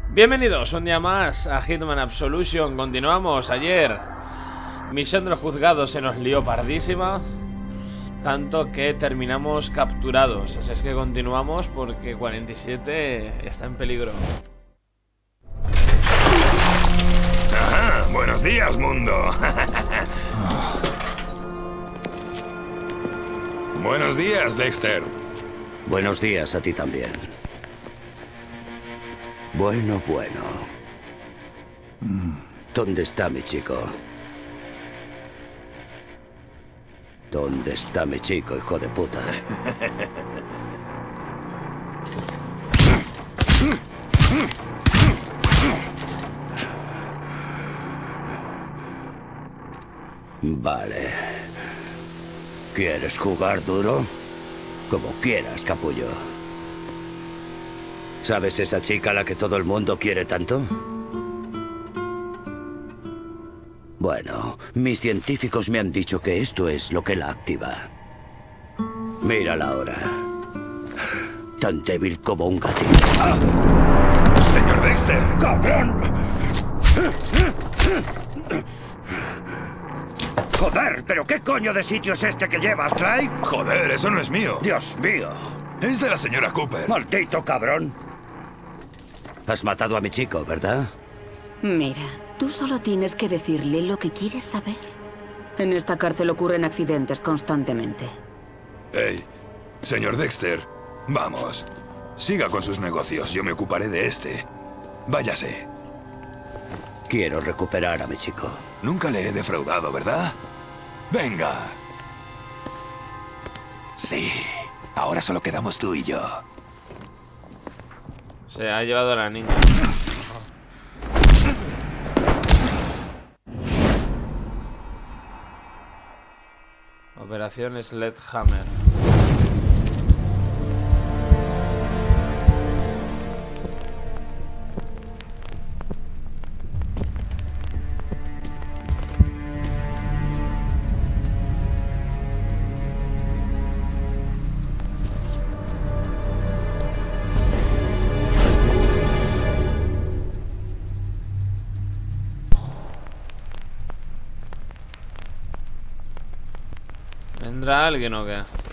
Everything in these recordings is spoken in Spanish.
Bienvenidos un día más a Hitman Absolution. Continuamos. Ayer misión de los juzgados se nos lió pardísima, tanto que terminamos capturados. Así es que continuamos porque 47 está en peligro. Ajá, buenos días, mundo. Buenos días, Dexter. Buenos días a ti también. Bueno. ¿Dónde está mi chico? ¿Dónde está mi chico, hijo de puta? Vale. ¿Quieres jugar duro? Como quieras, capullo. ¿Sabes esa chica a la que todo el mundo quiere tanto? Bueno, mis científicos me han dicho que esto es lo que la activa. Mírala ahora. Tan débil como un gatito. ¡Ah! ¡Señor Dexter! ¡Cabrón! ¡Joder! ¿Pero qué coño de sitio es este que llevas, Clive? Joder, eso no es mío. ¡Dios mío! Es de la señora Cooper. ¡Maldito cabrón! Has matado a mi chico, ¿verdad? Mira, tú solo tienes que decirle lo que quieres saber. En esta cárcel ocurren accidentes constantemente. Hey, señor Dexter, vamos. Siga con sus negocios, yo me ocuparé de este. Váyase. Quiero recuperar a mi chico. Nunca le he defraudado, ¿verdad? Venga. Sí, ahora solo quedamos tú y yo. Se ha llevado a la niña. Operación Sledgehammer. ¿Vendrá alguien o qué?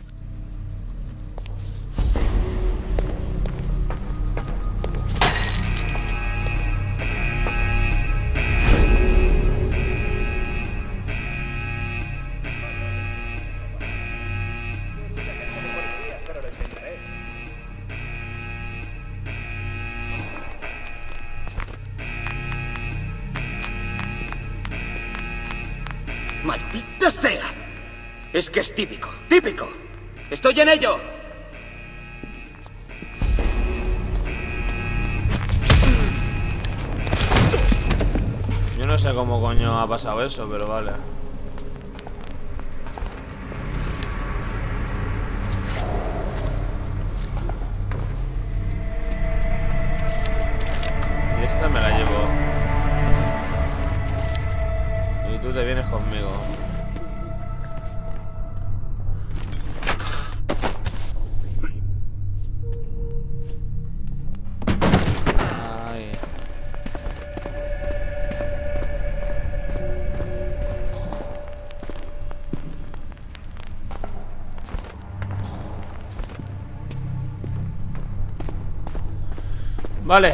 ¡Maldita sea! Es que es típico, típico. ¡Estoy en ello! Yo no sé cómo coño ha pasado eso, pero vale. Y esta me la llevo. Y tú te vienes conmigo. Vale.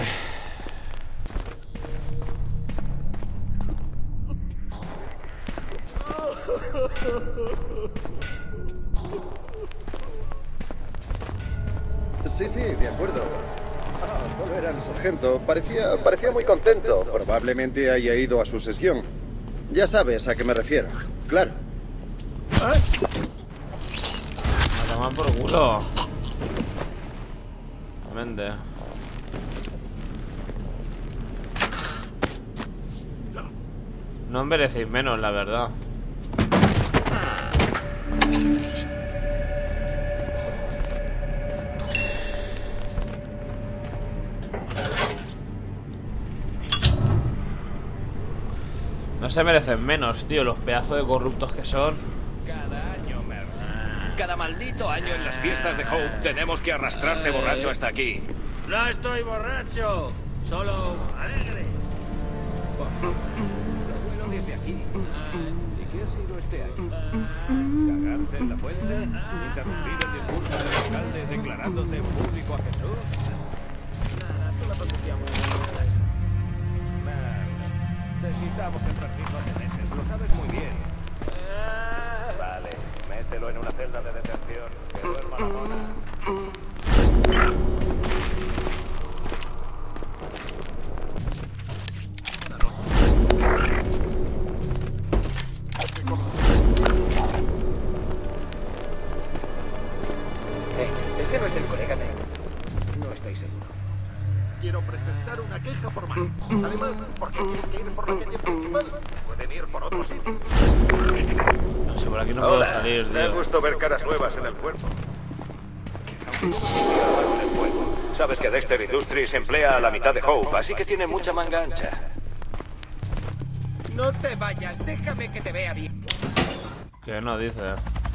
Sí, de acuerdo. Volver al sargento. Parecía muy contento. Probablemente haya ido a su sesión. Ya sabes a qué me refiero. Claro. A tomar por culo. Mente. No merecéis menos, la verdad. No se merecen menos, tío, los pedazos de corruptos que son. Cada año, Merck. Cada maldito año en las fiestas de Hope tenemos que arrastrarte borracho hasta aquí. No estoy borracho. Solo alegre. Lo vuelo desde aquí. ¿Y qué ha sido este año? ¿Cagarse en la fuente? ¿Interrumpir el discurso del alcalde declarándote en público a Jesús? Nada, solo pronunciamos. Necesitamos el permiso de meses, lo sabes muy bien. Vale, mételo en una celda de detención. Que duerma la mona. Ese no es el colega de... No estoy seguro. Quiero presentar una queja formal. Además, ¿por qué tienen que ir por la calle principal? Pueden ir por otro sitio. No sé, por aquí no puedo salir, Me tío. gusta ver caras nuevas en el cuerpo. Sabes que Dexter Industries emplea a la mitad de Hope, así que tiene mucha manga ancha. No te vayas, déjame que te vea bien. Que no dice.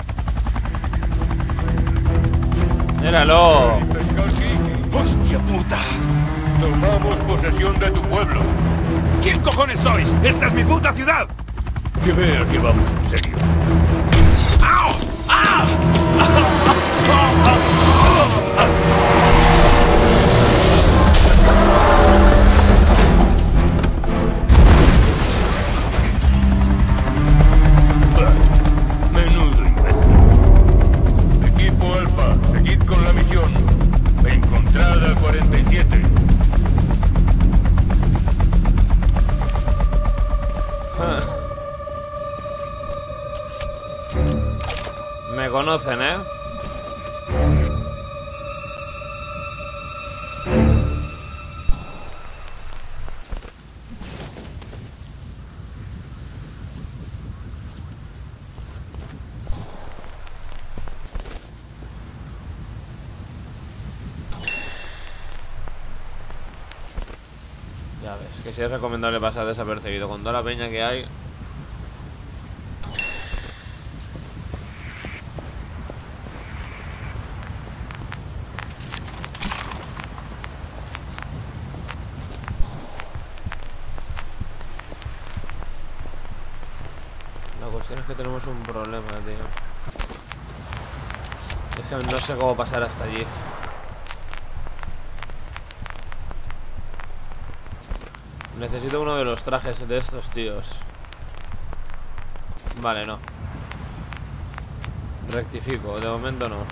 ¡Míralo! ¡Hostia puta! Tomamos posesión de tu pueblo. ¿Quién cojones sois? ¡Esta es mi puta ciudad! Que vea que vamos en serio. ¡Au! ¡Ah! Menudo imbécil. Equipo Alfa, seguid con la misión. Encontrada 47. Me conocen, ¿eh? Ya ves, que sí es recomendable pasar desapercibido con toda la peña que hay. La cuestión es que tenemos un problema, tío. Es que no sé cómo pasar hasta allí. Necesito uno de los trajes de estos tíos. Vale, no. Rectifico, de momento no.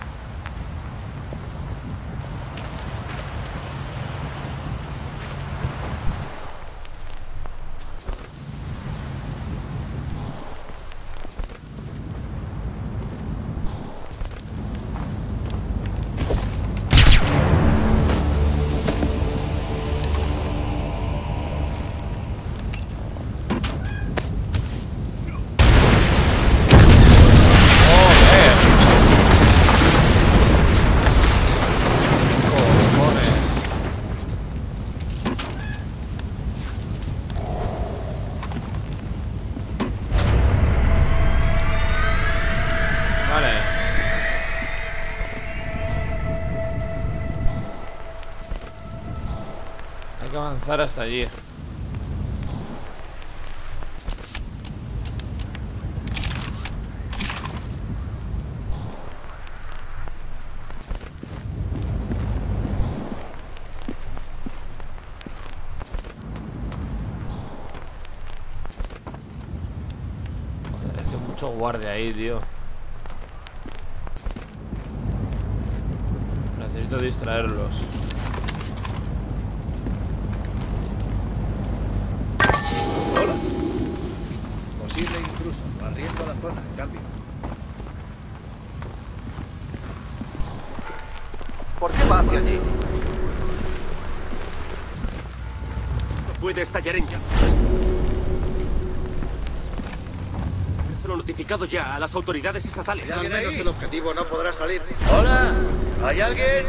Avanzar hasta allí. Joder, es que mucho guardia ahí, tío. Necesito distraerlos. Posible intruso, barriendo la zona, cambio. ¿Por qué va hacia allí? Puede estallar en llamas. Se lo he notificado ya a las autoridades estatales. Al menos el objetivo no podrá salir. Hola, ¿hay alguien?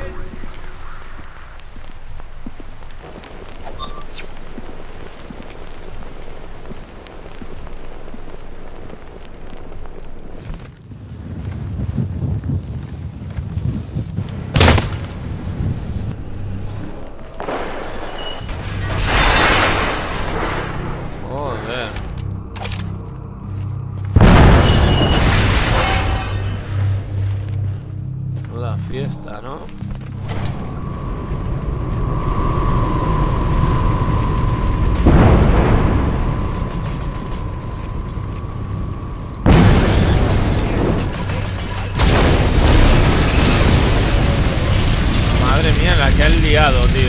mía, la que han liado, tío.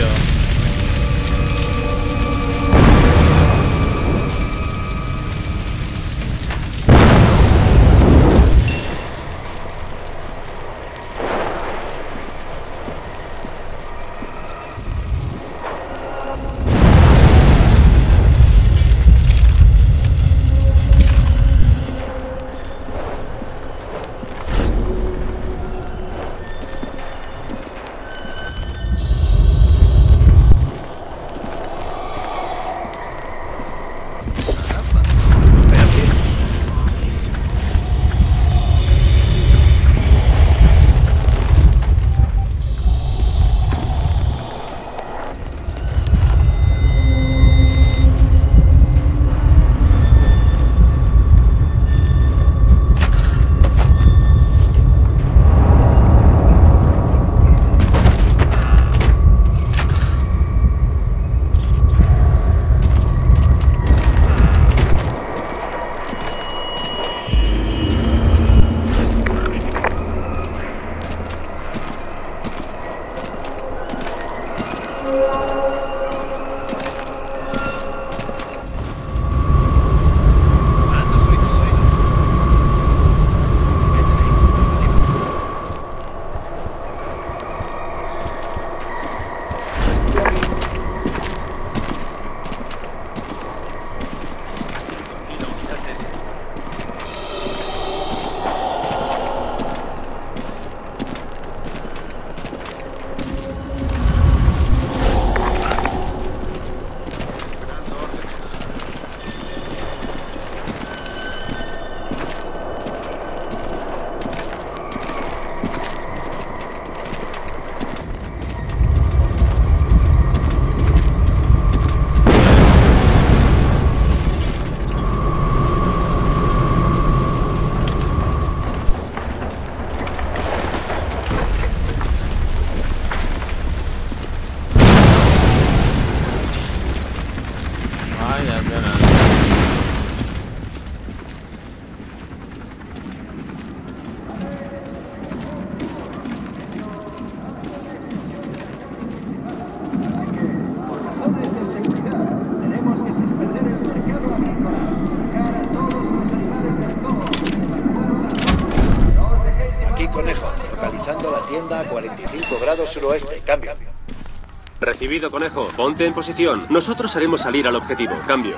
Tienda a 45 grados suroeste. Cambio. Recibido, Conejo. Ponte en posición. Nosotros haremos salir al objetivo. Cambio.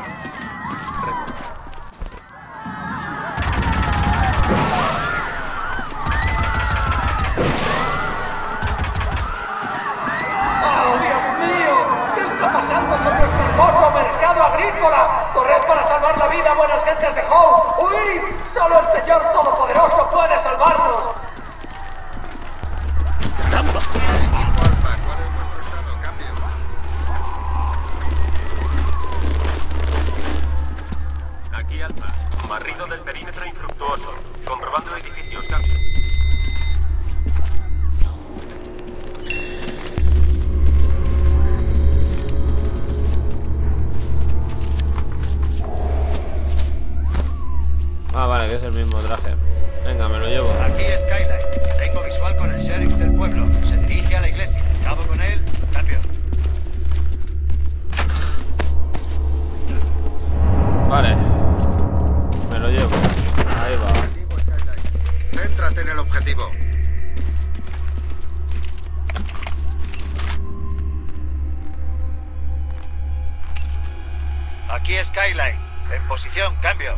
¡Oh, Dios mío! ¿Qué está pasando con nuestro hermoso mercado agrícola? ¡Corred para salvar la vida, buenas gentes de Hope! ¡Huid! ¡Solo el Señor Todopoderoso puede salvarnos! Aquí Alfa. Barrido del perímetro infructuoso. Comprobando edificios. Cambio. Ah, vale, que es el mismo traje. Venga, me lo llevo. Aquí Skyline. Tengo visual con el sheriff del pueblo. Se dirige a la iglesia. Acabo con él. Cambio. Vale. Me lo llevo. Ahí va. Céntrate en el objetivo. Aquí Skyline. En posición. Cambio.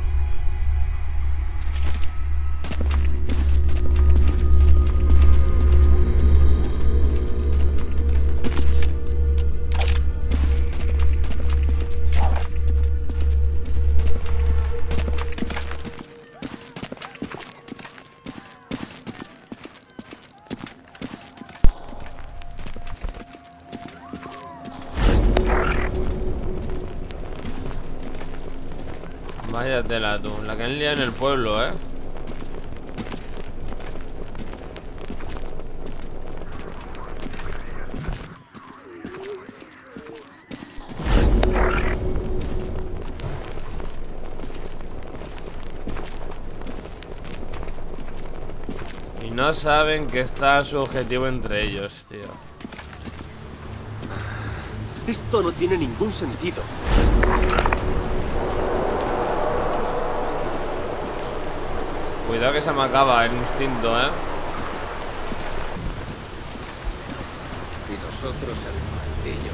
Vaya tela tú, la que han liado en el pueblo, Y no saben que está su objetivo entre ellos, tío. Esto no tiene ningún sentido. Cuidado que se me acaba el instinto, ¿eh? Y nosotros el martillo.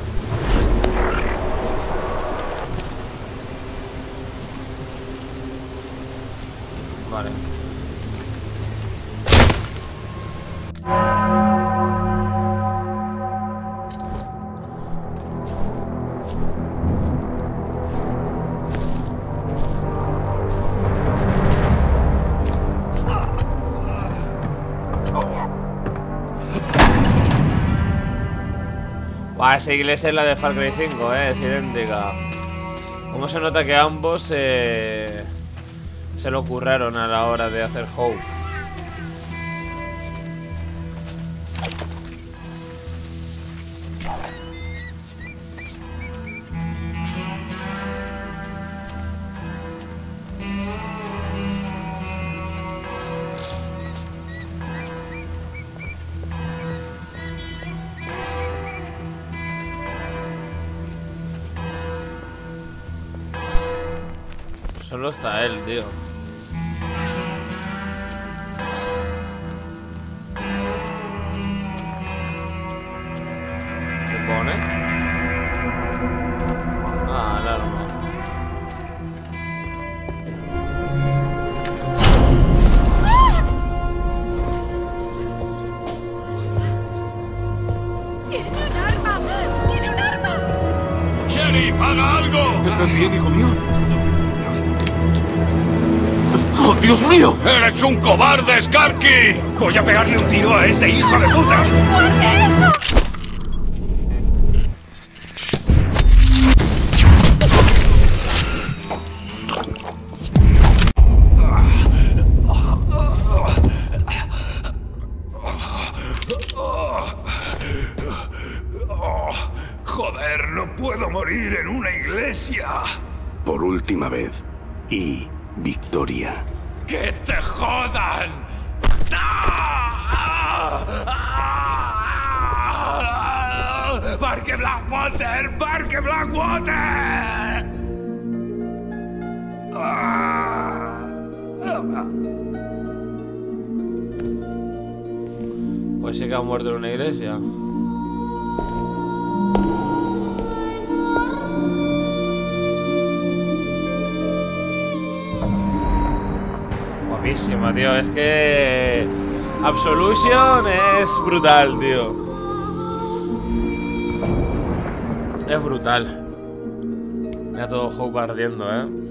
Vale. Esa iglesia es la de Far Cry 5, es idéntica. Como se nota que ambos se lo curraron a la hora de hacer Hope. Solo está él, tío. ¿Qué pone? Ah, alarma. ¡Tiene un arma! ¡Tiene un arma! ¡Sheriff, haga algo! ¿Estás bien, hijo mío? ¡Oh, Dios mío! ¡Eres un cobarde, Skarky! ¡Voy a pegarle un tiro a ese hijo de puta! ¡Guarde eso! ¡Joder, no puedo morir en una iglesia! Por última vez. Y victoria. ¡Que te jodan! ¡Parque Blackwater! ¡Parque Blackwater! Pues sí que ha muerto en una iglesia. Guapísima, tío. Es que Absolution es brutal, tío. Es brutal. Mira todo Hope ardiendo,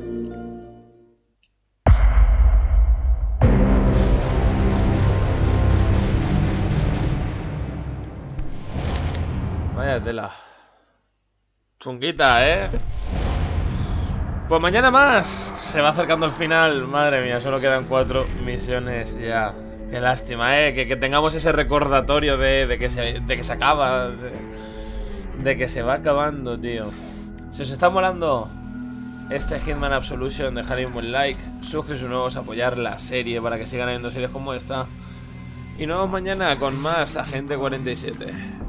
Vaya tela. Chunguita, Pues mañana más. Se va acercando el final. Madre mía, solo quedan 4 misiones ya. Qué lástima, que tengamos ese recordatorio de que se acaba. De que se va acabando, tío. Si os está molando este Hitman Absolution, dejadle un buen like, suscribiros nuevos, apoyar la serie para que sigan habiendo series como esta. Y nos vemos mañana con más Agente 47.